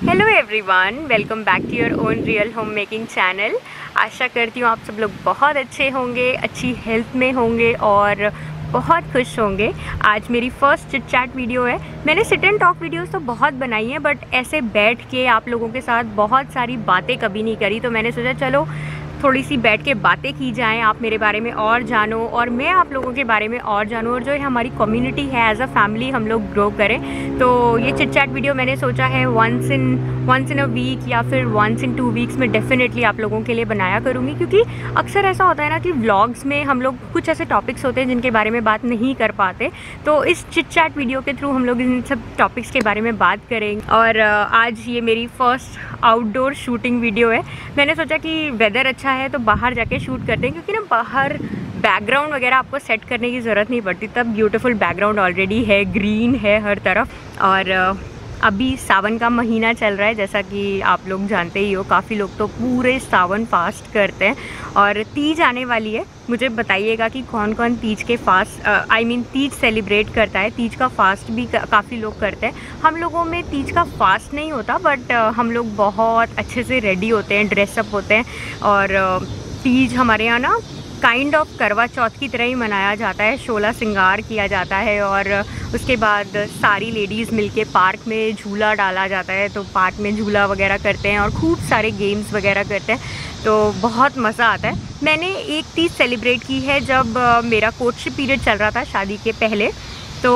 Hello everyone, welcome back to your own real home making channel. आशा करती हूँ आप सब लोग बहुत अच्छे होंगे, अच्छी हेल्थ में होंगे और बहुत खुश होंगे। आज मेरी फर्स्ट चिट चैट वीडियो है। मैंने सिट एंड टॉक वीडियोस तो बहुत बनाई हैं, बट ऐसे बैठ के आप लोगों के साथ बहुत सारी बातें कभी नहीं करी। तो मैंने सोचा चलो थोड़ी सी बैठ के बातें की जाएं, आप मेरे बारे में और जानो और मैं आप लोगों के बारे में और जानूँ, और जो हमारी कम्युनिटी है एज अ फैमिली हम लोग ग्रो करें। तो ये चिट चैट वीडियो मैंने सोचा है वंस इन अ वीक या फिर वंस इन 2 वीक्स में डेफिनेटली आप लोगों के लिए बनाया करूँगी, क्योंकि अक्सर ऐसा होता है ना कि व्लॉग्स में हम लोग कुछ ऐसे टॉपिक्स होते हैं जिनके बारे में बात नहीं कर पाते। तो इस चिट चैट वीडियो के थ्रू हम लोग इन सब टॉपिक्स के बारे में बात करेंगे। और आज ये मेरी फर्स्ट आउटडोर शूटिंग वीडियो है। मैंने सोचा कि वेदर अच्छा है तो बाहर जाके शूट करते हैं, क्योंकि ना बाहर बैकग्राउंड वगैरह आपको सेट करने की ज़रूरत नहीं पड़ती, तब ब्यूटीफुल बैकग्राउंड ऑलरेडी है, ग्रीन है हर तरफ। और अभी सावन का महीना चल रहा है, जैसा कि आप लोग जानते ही हो, काफ़ी लोग तो पूरे सावन फास्ट करते हैं और तीज आने वाली है। मुझे बताइएगा कि कौन कौन तीज के फास्ट तीज सेलिब्रेट करता है। तीज का फास्ट भी काफ़ी लोग करते हैं। हम लोगों में तीज का फास्ट नहीं होता, बट हम लोग बहुत अच्छे से रेडी होते हैं, ड्रेसअप होते हैं। और तीज हमारे यहाँ ना काइंड ऑफ करवा चौथ की तरह ही मनाया जाता है। 16 श्रृंगार किया जाता है और उसके बाद सारी लेडीज़ मिलके पार्क में झूला डाला जाता है, तो पार्क में झूला वगैरह करते हैं और खूब सारे गेम्स वगैरह करते हैं, तो बहुत मज़ा आता है। मैंने एक तीज सेलिब्रेट की है जब मेरा कोर्टशिप पीरियड चल रहा था शादी के पहले, तो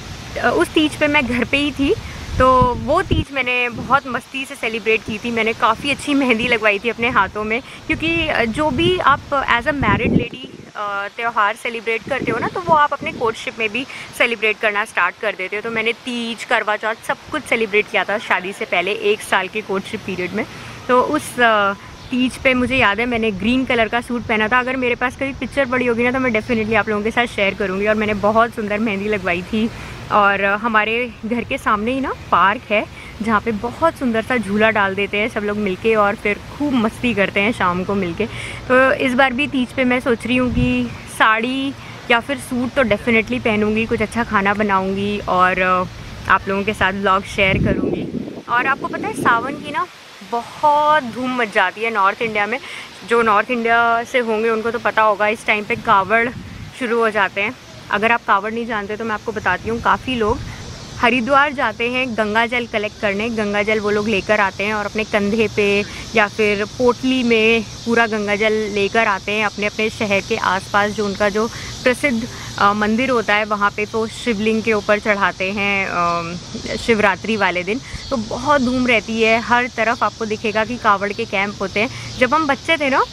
उस तीज पे मैं घर पे ही थी। तो वो तीज मैंने बहुत मस्ती से सेलिब्रेट की थी। मैंने काफ़ी अच्छी मेहंदी लगवाई थी अपने हाथों में, क्योंकि जो भी आप एज अ मैरिड लेडी त्यौहार सेलिब्रेट करते हो ना, तो वो आप अपने कोर्टशिप में भी सेलिब्रेट करना स्टार्ट कर देते हो। तो मैंने तीज, करवा चौथ सब कुछ सेलिब्रेट किया था शादी से पहले 1 साल के कोर्टशिप पीरियड में। तो उस तीज पे मुझे याद है मैंने ग्रीन कलर का सूट पहना था। अगर मेरे पास कभी पिक्चर पड़ी होगी ना, तो मैं डेफिनेटली आप लोगों के साथ शेयर करूँगी। और मैंने बहुत सुंदर मेहंदी लगवाई थी। और हमारे घर के सामने ही ना पार्क है, जहाँ पे बहुत सुंदर सा झूला डाल देते हैं सब लोग मिलके और फिर खूब मस्ती करते हैं शाम को मिलके। तो इस बार भी तीज पे मैं सोच रही हूँ कि साड़ी या फिर सूट तो डेफिनेटली पहनूँगी, कुछ अच्छा खाना बनाऊँगी और आप लोगों के साथ व्लॉग शेयर करूँगी। और आपको पता है सावन की ना बहुत धूम मच जाती है नॉर्थ इंडिया में। जो नॉर्थ इंडिया से होंगे उनको तो पता होगा, इस टाइम पे कावड़ शुरू हो जाते हैं। अगर आप कावड़ नहीं जानते तो मैं आपको बताती हूँ, काफ़ी लोग हरिद्वार जाते हैं गंगा जल कलेक्ट करने। गंगा जल वो लोग लेकर आते हैं और अपने कंधे पे या फिर पोटली में पूरा गंगा जल लेकर आते हैं अपने अपने शहर के आसपास। जो उनका जो प्रसिद्ध मंदिर होता है वहाँ पे तो शिवलिंग के ऊपर चढ़ाते हैं शिवरात्रि वाले दिन। तो बहुत धूम रहती है, हर तरफ आपको दिखेगा कि कावड़ के कैंप होते हैं। जब हम बच्चे थे ना,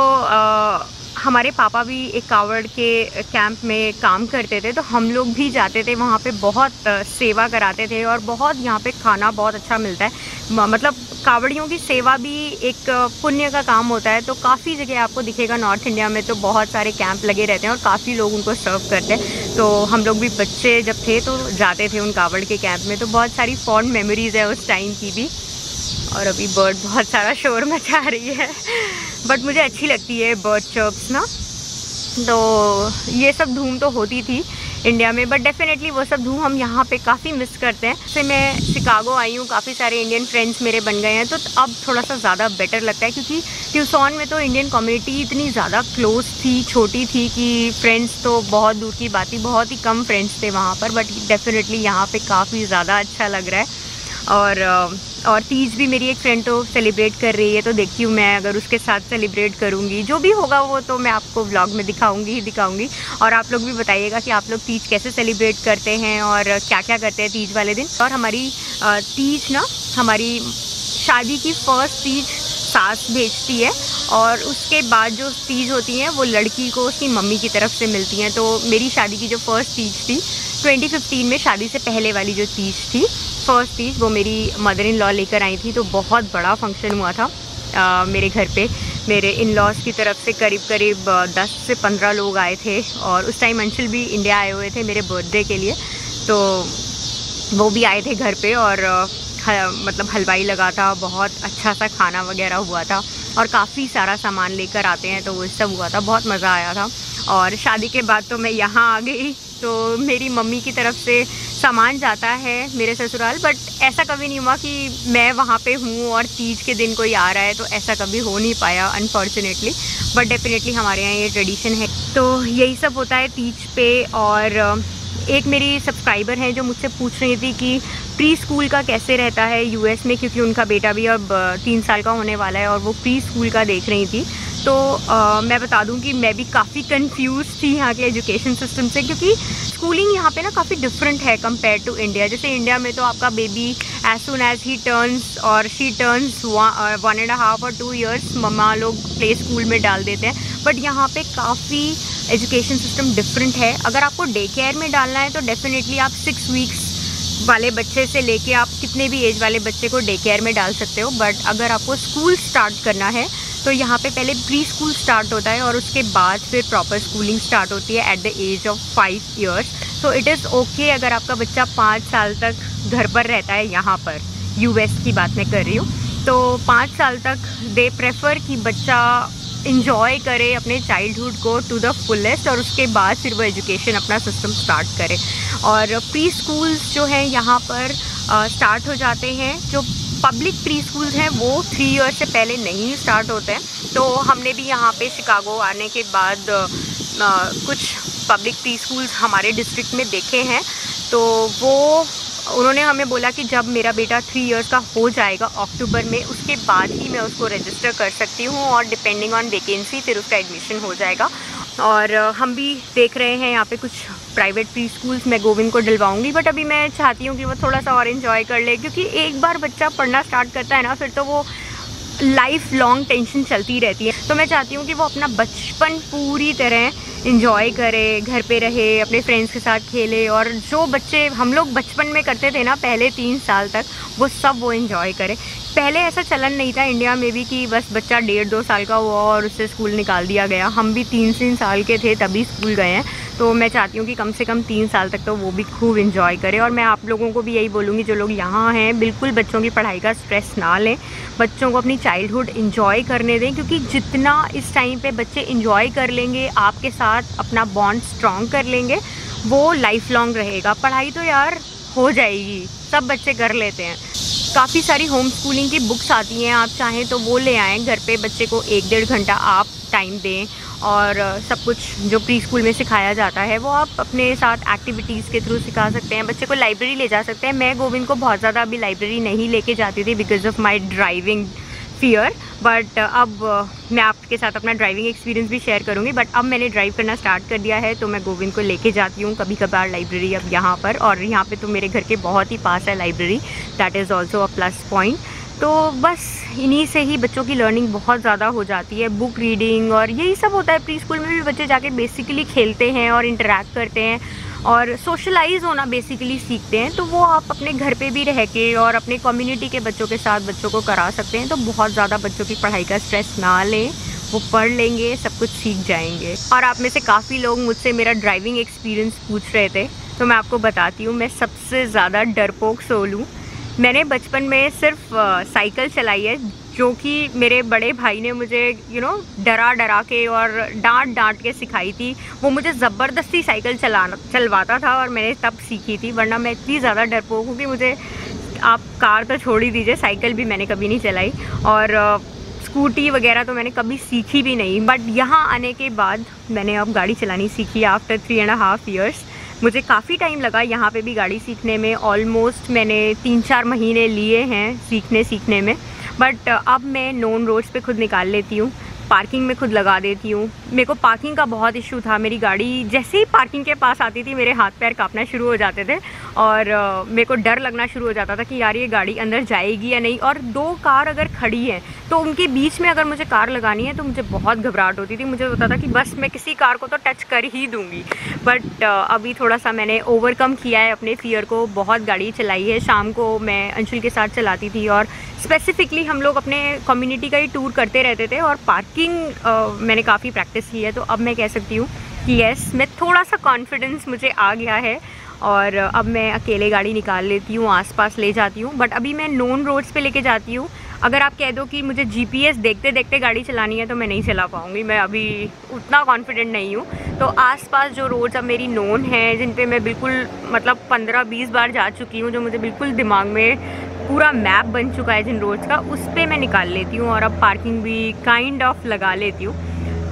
तो हमारे पापा भी एक कावड़ के कैंप में काम करते थे, तो हम लोग भी जाते थे वहाँ पे, बहुत सेवा कराते थे। और बहुत यहाँ पे खाना बहुत अच्छा मिलता है। मतलब कावड़ियों की सेवा भी एक पुण्य का काम होता है। तो काफ़ी जगह आपको दिखेगा नॉर्थ इंडिया में, तो बहुत सारे कैंप लगे रहते हैं और काफ़ी लोग उनको सर्व करते हैं। तो हम लोग भी बच्चे जब थे तो जाते थे उन कावड़ के कैंप में। तो बहुत सारी फॉन्ड मेमोरीज़ है उस टाइम की भी। और अभी बर्ड बहुत सारा शोर मचा रही है, बट मुझे अच्छी लगती है बर्ड चर्प्स ना। तो ये सब धूम तो होती थी इंडिया में, बट डेफिनेटली वो सब धूम हम यहाँ पे काफ़ी मिस करते हैं। जैसे मैं शिकागो आई हूँ, काफ़ी सारे इंडियन फ्रेंड्स मेरे बन गए हैं, तो अब थोड़ा सा ज़्यादा बेटर लगता है, क्योंकि ट्यूसॉन में तो इंडियन कम्युनिटी इतनी ज़्यादा क्लोज थी, छोटी थी कि फ्रेंड्स तो बहुत दूर की बात थी, बहुत ही कम फ्रेंड्स थे वहाँ पर। बट डेफिनेटली यहाँ पे काफ़ी ज़्यादा अच्छा लग रहा है। और तीज भी मेरी एक फ्रेंड तो सेलिब्रेट कर रही है, तो देखती हूँ मैं अगर उसके साथ सेलिब्रेट करूँगी। जो भी होगा वो तो मैं आपको व्लॉग में दिखाऊंगी। और आप लोग भी बताइएगा कि आप लोग तीज कैसे सेलिब्रेट करते हैं और क्या क्या करते हैं तीज वाले दिन। और हमारी तीज ना, हमारी शादी की फर्स्ट तीज सास भेजती है, और उसके बाद जो तीज होती हैं वो लड़की को उसकी मम्मी की तरफ से मिलती हैं। तो मेरी शादी की जो फर्स्ट तीज थी 2015 में, शादी से पहले वाली जो तीज थी फर्स्ट तीज, वो मेरी मदर इन लॉ लेकर आई थी। तो बहुत बड़ा फंक्शन हुआ था मेरे घर पे। मेरे इन लॉज़ की तरफ से करीब 10 से 15 लोग आए थे। और उस टाइम अंशुल भी इंडिया आए हुए थे मेरे बर्थडे के लिए, तो वो भी आए थे घर पे। और मतलब हलवाई लगा था, बहुत अच्छा सा खाना वगैरह हुआ था और काफ़ी सारा सामान लेकर आते हैं, तो वो सब हुआ था, बहुत मज़ा आया था। और शादी के बाद तो मैं यहाँ आ गई तो मेरी मम्मी की तरफ से सामान जाता है मेरे ससुराल, बट ऐसा कभी नहीं हुआ कि मैं वहाँ पे हूँ और तीज के दिन कोई आ रहा है, तो ऐसा कभी हो नहीं पाया अनफॉर्चुनेटली। बट डेफिनेटली हमारे यहाँ ये ट्रेडिशन है। तो यही सब होता है तीज पे। और एक मेरी सब्सक्राइबर हैं जो मुझसे पूछ रही थी कि प्री स्कूल का कैसे रहता है यूएस में, क्योंकि उनका बेटा भी अब 3 साल का होने वाला है और वो प्री स्कूल का देख रही थी। तो मैं बता दूं कि मैं भी काफ़ी कंफ्यूज थी यहाँ के एजुकेशन सिस्टम से, क्योंकि स्कूलिंग यहाँ पे ना काफ़ी डिफरेंट है कंपेयर टू इंडिया। जैसे इंडिया में तो आपका बेबी एज सुन एज ही टर्न्स और शी टर्न्स 1.5 और 2 ईयर्स मम्मा लोग प्ले स्कूल में डाल देते हैं, बट यहाँ पे काफ़ी एजुकेशन सिस्टम डिफरेंट है। अगर आपको डे केयर में डालना है तो डेफिनेटली आप 6 वीक्स वाले बच्चे से लेके आप कितने भी एज वाले बच्चे को डे केयर में डाल सकते हो। बट अगर आपको स्कूल स्टार्ट करना है तो यहाँ पे पहले प्री स्कूल स्टार्ट होता है और उसके बाद फिर प्रॉपर स्कूलिंग स्टार्ट होती है at the age of 5 years. So it is okay अगर आपका बच्चा 5 साल तक घर पर रहता है। यहाँ पर यूएस की बात मैं कर रही हूँ, तो 5 साल तक दे प्रेफर कि बच्चा इंजॉय करे अपने चाइल्डहुड को टू द फुलेस्ट, और उसके बाद फिर वो एजुकेशन अपना सिस्टम स्टार्ट करे। और प्री स्कूल्स जो हैं यहाँ पर स्टार्ट हो जाते हैं। जो पब्लिक प्री स्कूल्स हैं वो 3 ईयर से पहले नहीं स्टार्ट होते हैं। तो हमने भी यहाँ पे शिकागो आने के बाद कुछ पब्लिक प्री स्कूल्स हमारे डिस्ट्रिक्ट में देखे हैं। तो वो उन्होंने हमें बोला कि जब मेरा बेटा 3 इयर्स का हो जाएगा अक्टूबर में, उसके बाद ही मैं उसको रजिस्टर कर सकती हूँ और डिपेंडिंग ऑन वैकेंसी फिर उसका एडमिशन हो जाएगा। और हम भी देख रहे हैं यहाँ पे कुछ प्राइवेट प्री स्कूल्स। मैं गोविंद को डलवाऊंगी, बट अभी मैं चाहती हूँ कि वो थोड़ा सा और इन्जॉय कर ले, क्योंकि एक बार बच्चा पढ़ना स्टार्ट करता है ना, फिर तो वो लाइफ लॉन्ग टेंशन चलती रहती है। तो मैं चाहती हूँ कि वो अपना बचपन पूरी तरह इंजॉय करे, घर पे रहे, अपने फ्रेंड्स के साथ खेले, और जो बच्चे हम लोग बचपन में करते थे ना पहले 3 साल तक, वो सब वो इंजॉय करे। पहले ऐसा चलन नहीं था इंडिया में भी कि बस बच्चा 1.5-2 साल का हुआ और उससे स्कूल निकाल दिया गया। हम भी 3 साल के थे तभी स्कूल गए हैं। तो मैं चाहती हूँ कि कम से कम 3 साल तक तो वो भी खूब इंजॉय करे। और मैं आप लोगों को भी यही बोलूँगी, जो लोग यहाँ हैं, बिल्कुल बच्चों की पढ़ाई का स्ट्रेस ना लें, बच्चों को अपनी चाइल्डहुड इंजॉय करने दें, क्योंकि जितना इस टाइम पे बच्चे इंजॉय कर लेंगे, आपके साथ अपना बॉन्ड स्ट्रॉन्ग कर लेंगे, वो लाइफ लॉन्ग रहेगा। पढ़ाई तो यार हो जाएगी, सब बच्चे कर लेते हैं। काफ़ी सारी होम स्कूलिंग की बुक्स आती हैं, आप चाहें तो वो ले आएँ, घर पे बच्चे को 1-1.5 घंटा आप टाइम दें, और सब कुछ जो प्री स्कूल में सिखाया जाता है वो आप अपने साथ एक्टिविटीज़ के थ्रू सिखा सकते हैं। बच्चे को लाइब्रेरी ले जा सकते हैं। मैं गोविंद को बहुत ज़्यादा अभी लाइब्रेरी नहीं लेके जाती थी because of my driving fear, but अब मैं आपके साथ अपना ड्राइविंग एक्सपीरियंस भी शेयर करूँगी। बट अब मैंने ड्राइव करना स्टार्ट कर दिया है, तो मैं गोविंद को लेके जाती हूँ कभी कभार लाइब्रेरी अब यहाँ पर। और यहाँ पे तो मेरे घर के बहुत ही पास है library, that is also a plus point. तो बस इन्हीं से ही बच्चों की लर्निंग बहुत ज़्यादा हो जाती है, बुक रीडिंग और यही सब होता है। प्री स्कूल में भी बच्चे जाके बेसिकली खेलते हैं और इंटरेक्ट करते हैं और सोशलाइज होना बेसिकली सीखते हैं। तो वो आप अपने घर पे भी रह के और अपने कम्युनिटी के बच्चों के साथ बच्चों को करा सकते हैं। तो बहुत ज़्यादा बच्चों की पढ़ाई का स्ट्रेस ना लें, वो पढ़ लेंगे, सब कुछ सीख जाएंगे। और आप में से काफ़ी लोग मुझसे मेरा ड्राइविंग एक्सपीरियंस पूछ रहे थे, तो मैं आपको बताती हूँ। मैं सबसे ज़्यादा डरपोक सोल हूँ। मैंने बचपन में सिर्फ साइकिल चलाई है, जो कि मेरे बड़े भाई ने मुझे डरा डरा के और डांट के सिखाई थी। वो मुझे ज़बरदस्ती साइकिल चलवाता था और मैंने तब सीखी थी, वरना मैं इतनी ज़्यादा डरपोक हूँ कि मुझे आप कार तो छोड़ ही दीजिए, साइकिल भी मैंने कभी नहीं चलाई। और स्कूटी वगैरह तो मैंने कभी सीखी भी नहीं। बट यहाँ आने के बाद मैंने अब गाड़ी चलानी सीखी आफ्टर 3.5 ईयर्स। मुझे काफ़ी टाइम लगा यहाँ पे भी गाड़ी सीखने में, ऑलमोस्ट मैंने 3-4 महीने लिए हैं सीखने में। बट अब मैं नॉन रोड्स पे खुद निकाल लेती हूँ, पार्किंग में खुद लगा देती हूँ। मेरे को पार्किंग का बहुत इशू था, मेरी गाड़ी जैसे ही पार्किंग के पास आती थी मेरे हाथ पैर कांपना शुरू हो जाते थे और मेरे को डर लगना शुरू हो जाता था कि यार ये गाड़ी अंदर जाएगी या नहीं। और 2 कार अगर खड़ी हैं तो उनके बीच में अगर मुझे कार लगानी है तो मुझे बहुत घबराहट होती थी। मुझे होता था कि बस मैं किसी कार को तो टच कर ही दूँगी। बट अभी थोड़ा सा मैंने ओवरकम किया है अपने फियर को, बहुत गाड़ी चलाई है। शाम को मैं अंशुल के साथ चलाती थी और स्पेसिफिकली हम लोग अपने कम्युनिटी का ही टूर करते रहते थे और पार्किंग मैंने काफ़ी प्रैक्टिस की है। तो अब मैं कह सकती हूँ कि यस, मैं थोड़ा सा कॉन्फिडेंस मुझे आ गया है और अब मैं अकेले गाड़ी निकाल लेती हूँ, आसपास ले जाती हूँ। बट अभी मैं नॉन रोड्स पे लेके जाती हूँ। अगर आप कह दो कि मुझे GPS देखते देखते गाड़ी चलानी है तो मैं नहीं चला पाऊँगी, मैं अभी उतना कॉन्फिडेंट नहीं हूँ। तो आसपास जो रोड्स अब मेरी नोन हैं, जिन पे मैं बिल्कुल मतलब 15-20 बार जा चुकी हूँ, जो मुझे बिल्कुल दिमाग में पूरा मैप बन चुका है जिन रोड्स का, उस पर मैं निकाल लेती हूँ और अब पार्किंग भी काइंड ऑफ लगा लेती हूँ।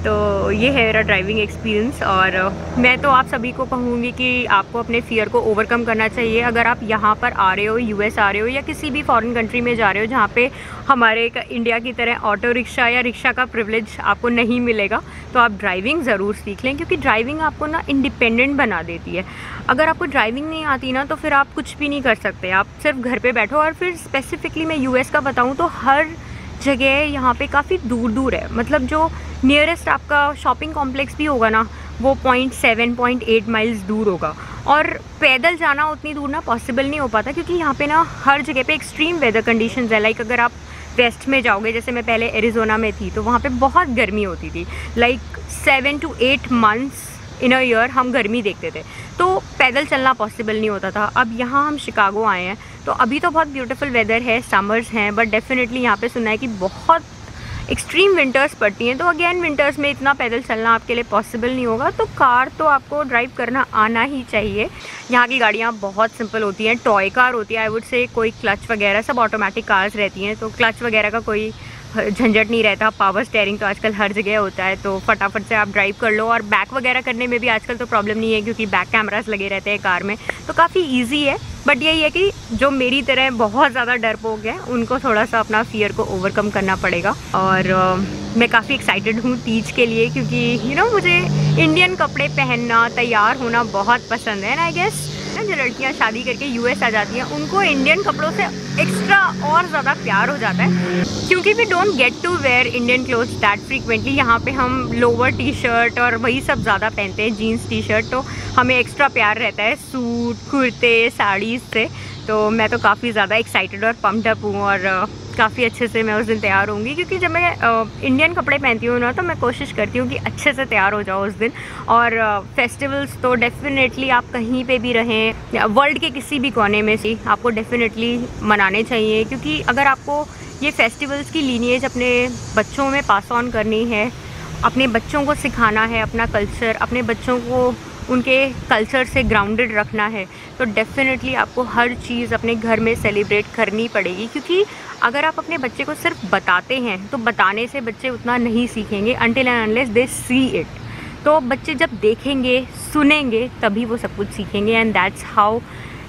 तो ये है मेरा ड्राइविंग एक्सपीरियंस। और मैं तो आप सभी को कहूँगी कि आपको अपने फ़ियर को ओवरकम करना चाहिए। अगर आप यहाँ पर आ रहे हो, US आ रहे हो या किसी भी फॉरेन कंट्री में जा रहे हो जहाँ पे हमारे इंडिया की तरह ऑटो रिक्शा या रिक्शा का प्रिविलेज आपको नहीं मिलेगा, तो आप ड्राइविंग ज़रूर सीख लें, क्योंकि ड्राइविंग आपको ना इंडिपेंडेंट बना देती है। अगर आपको ड्राइविंग नहीं आती ना तो फिर आप कुछ भी नहीं कर सकते, आप सिर्फ घर पर बैठो। और फिर स्पेसिफ़िकली मैं US का बताऊँ तो हर जगह यहाँ पे काफ़ी दूर दूर है, मतलब जो नियरेस्ट आपका शॉपिंग कॉम्प्लेक्स भी होगा ना वो 0.7-0.8 माइल्स दूर होगा। और पैदल जाना उतनी दूर ना पॉसिबल नहीं हो पाता, क्योंकि यहाँ पे ना हर जगह पे एक्सट्रीम वेदर कंडीशंस है। लाइक अगर आप वेस्ट में जाओगे, जैसे मैं पहले एरिज़ोना में थी, तो वहाँ पे बहुत गर्मी होती थी। Like 7 to 8 months in a year हम गर्मी देखते थे, तो पैदल चलना पॉसिबल नहीं होता था। अब यहाँ हम शिकागो आए हैं, तो अभी तो बहुत ब्यूटीफुल वेदर है, समर्स हैं, बट डेफिनेटली यहाँ पे सुना है कि बहुत एक्सट्रीम विंटर्स पड़ती हैं। तो अगेन विंटर्स में इतना पैदल चलना आपके लिए पॉसिबल नहीं होगा, तो कार तो आपको ड्राइव करना आना ही चाहिए। यहाँ की गाड़ियाँ बहुत सिंपल होती हैं, टॉय कार होती है आई वुड से, कोई क्लच वगैरह, सब ऑटोमेटिक कार्स रहती हैं, तो क्लच वगैरह का कोई झंझट नहीं रहता। पावर स्टेयरिंग तो आजकल हर जगह होता है, तो फटाफट से आप ड्राइव कर लो। और बैक वगैरह करने में भी आजकल तो प्रॉब्लम नहीं है, क्योंकि बैक कैमरास लगे रहते हैं कार में, तो काफ़ी ईजी है। बट यही है कि जो मेरी तरह बहुत ज़्यादा डरपोक है, उनको थोड़ा सा अपना फियर को ओवरकम करना पड़ेगा। और मैं काफ़ी एक्साइटेड हूँ तीज के लिए, क्योंकि मुझे इंडियन कपड़े पहनना, तैयार होना बहुत पसंद है। एंड आई गेस जो लड़कियाँ शादी करके US आ जाती हैं, उनको इंडियन कपड़ों से एक्स्ट्रा और ज़्यादा प्यार हो जाता है, क्योंकि we don't get to wear Indian clothes that frequently. यहाँ पे हम लोअर टी-शर्ट और वही सब ज़्यादा पहनते हैं, जीन्स टी-शर्ट, तो हमें एक्स्ट्रा प्यार रहता है सूट, कुर्ते, साड़ीज़ से। तो मैं तो काफ़ी ज़्यादा एक्साइटेड और पम्प्ड अप हूँ, और काफ़ी अच्छे से मैं उस दिन तैयार होंगी, क्योंकि जब मैं इंडियन कपड़े पहनती हूँ ना, तो मैं कोशिश करती हूँ कि अच्छे से तैयार हो जाओ उस दिन। और फेस्टिवल्स तो डेफिनेटली आप कहीं पे भी रहें, वर्ल्ड के किसी भी कोने में से, आपको डेफिनेटली मनाने चाहिए, क्योंकि अगर आपको ये फेस्टिवल्स की लीनिएज अपने बच्चों में पास ऑन करनी है, अपने बच्चों को सिखाना है अपना कल्चर, अपने बच्चों को उनके कल्चर से ग्राउंडेड रखना है, तो डेफिनेटली आपको हर चीज़ अपने घर में सेलिब्रेट करनी पड़ेगी। क्योंकि अगर आप अपने बच्चे को सिर्फ बताते हैं, तो बताने से बच्चे उतना नहीं सीखेंगे until and unless they see it. तो बच्चे जब देखेंगे, सुनेंगे, तभी वो सब कुछ सीखेंगे। And that's how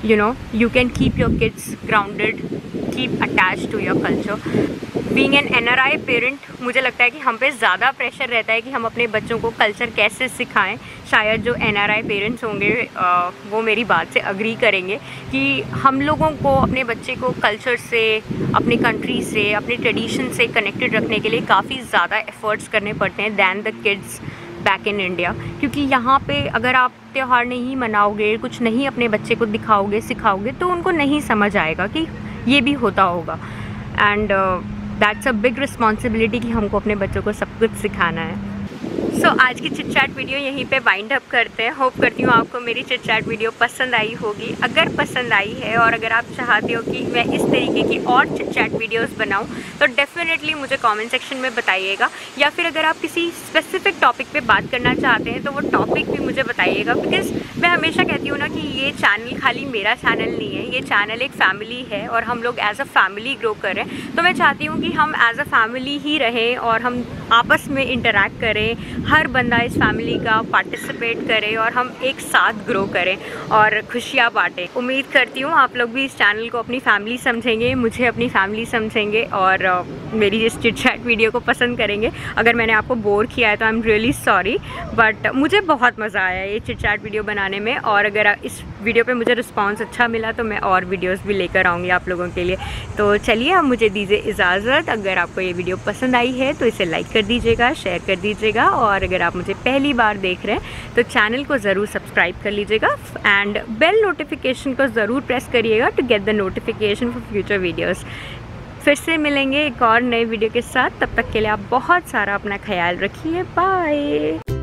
you can keep your kids grounded, keep attached to your culture. Being an NRI parent, मुझे लगता है कि हम पे ज़्यादा प्रेशर रहता है कि हम अपने बच्चों को कल्चर कैसे सिखाएं। शायद जो NRI पेरेंट्स होंगे वो मेरी बात से अग्री करेंगे कि हम लोगों को अपने बच्चे को कल्चर से, अपने कंट्री से, अपने ट्रेडिशन से कनेक्टेड रखने के लिए काफ़ी ज़्यादा एफर्ट्स करने पड़ते हैं than the kids back in India. क्योंकि यहाँ पे अगर आप त्यौहार नहीं मनाओगे, कुछ नहीं अपने बच्चे को दिखाओगे, सिखाओगे, तो उनको नहीं समझ आएगा कि ये भी होता होगा। And that's a big responsibility कि हमको अपने बच्चों को सब कुछ सिखाना है। सो आज की चिट चैट वीडियो यहीं पे वाइंड अप करते हैं। होप करती हूँ आपको मेरी चिट चैट वीडियो पसंद आई होगी। अगर पसंद आई है और अगर आप चाहते हो कि मैं इस तरीके की और चिट चैट वीडियोस बनाऊँ, तो डेफिनेटली मुझे कमेंट सेक्शन में बताइएगा। या फिर अगर आप किसी स्पेसिफिक टॉपिक पे बात करना चाहते हैं, तो वो टॉपिक भी मुझे बताइएगा। बिकॉज मैं हमेशा कहती हूँ ना कि ये चैनल खाली मेरा चैनल नहीं है, ये चैनल एक फैमिली है और हम लोग एज अ फैमिली ग्रो कर रहे हैं। तो मैं चाहती हूँ कि हम एज अ फैमिली ही रहें और हम आपस में इंटरेक्ट करें, हर बंदा इस फैमिली का पार्टिसिपेट करे और हम एक साथ ग्रो करें और खुशियाँ बांटें। उम्मीद करती हूँ आप लोग भी इस चैनल को अपनी फैमिली समझेंगे, मुझे अपनी फैमिली समझेंगे और मेरी इस चिट चैट वीडियो को पसंद करेंगे। अगर मैंने आपको बोर किया है तो I am really sorry, but मुझे बहुत मज़ा आया ये चिट चैट वीडियो बनाने में। और अगर इस वीडियो पे मुझे रिस्पांस अच्छा मिला तो मैं और वीडियोस भी लेकर आऊँगी आप लोगों के लिए। तो चलिए अब मुझे दीजिए इजाज़त। अगर आपको ये वीडियो पसंद आई है तो इसे लाइक कर दीजिएगा, शेयर कर दीजिएगा, और अगर आप मुझे पहली बार देख रहे हैं तो चैनल को ज़रूर सब्सक्राइब कर लीजिएगा एंड बेल नोटिफिकेशन को ज़रूर प्रेस करिएगा to get the notification for future videos. फिर से मिलेंगे एक और नए वीडियो के साथ, तब तक के लिए आप बहुत सारा अपना ख्याल रखिए। बाय।